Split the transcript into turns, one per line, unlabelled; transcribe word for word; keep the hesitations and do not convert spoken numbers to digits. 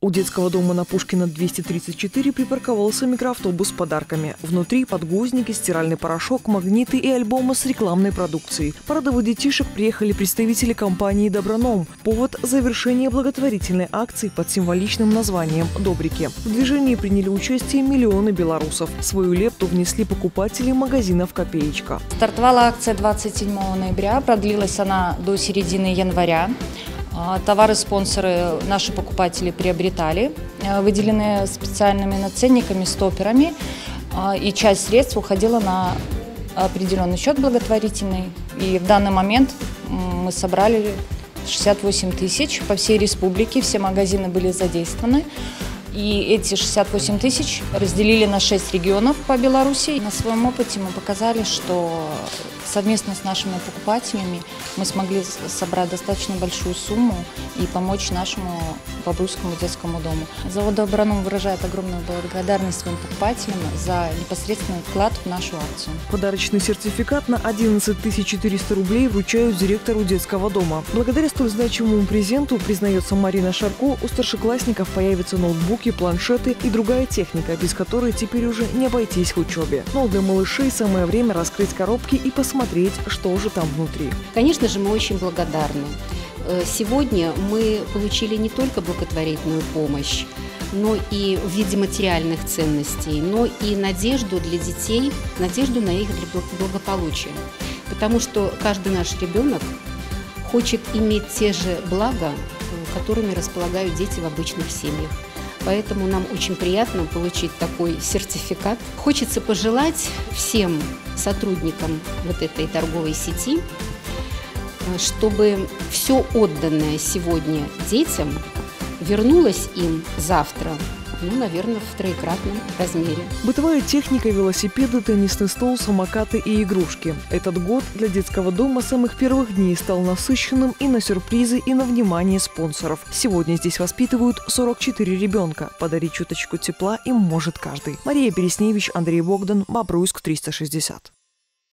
У детского дома на Пушкина двести тридцать четыре припарковался микроавтобус с подарками. Внутри подгузники, стиральный порошок, магниты и альбомы с рекламной продукцией. Порадовать детишек приехали представители компании «Доброном». Повод – завершение благотворительной акции под символичным названием «Добрики». В движении приняли участие миллионы белорусов. Свою лепту внесли покупатели магазинов «Копеечка».
Стартовала акция двадцать седьмого ноября, продлилась она до середины января. Товары-спонсоры наши покупатели приобретали, выделенные специальными наценниками, стоперами, и часть средств уходила на определенный счет благотворительный. И в данный момент мы собрали шестьдесят восемь тысяч по всей республике, все магазины были задействованы. И эти шестьдесят восемь тысяч разделили на шесть регионов по Беларуси. На своем опыте мы показали, что совместно с нашими покупателями мы смогли собрать достаточно большую сумму и помочь нашему Бобруйскому детскому дому. Завод «Доброном» выражает огромную благодарность своим покупателям за непосредственный вклад в нашу акцию.
Подарочный сертификат на одиннадцать тысяч четыреста рублей вручают директору детского дома. Благодаря столь значимому презенту, признается Марина Шарко, у старшеклассников появятся ноутбуки, планшеты и другая техника, без которой теперь уже не обойтись в учебе. Но для малышей самое время раскрыть коробки и посмотреть, что же там внутри.
Конечно же, мы очень благодарны. Сегодня мы получили не только благотворительную помощь, но и в виде материальных ценностей, но и надежду для детей, надежду на их благополучие. Потому что каждый наш ребенок хочет иметь те же блага, которыми располагают дети в обычных семьях. Поэтому нам очень приятно получить такой сертификат. Хочется пожелать всем сотрудникам вот этой торговой сети, чтобы все отданное сегодня детям вернулось им завтра, ну, наверное, в троекратном размере.
Бытовая техника, велосипеды, теннисный стол, самокаты и игрушки. Этот год для детского дома с самых первых дней стал насыщенным и на сюрпризы, и на внимание спонсоров. Сегодня здесь воспитывают сорок четыре ребенка. Подарить чуточку тепла им может каждый. Мария Бересневич, Андрей Богдан, Бобруйск триста шестьдесят.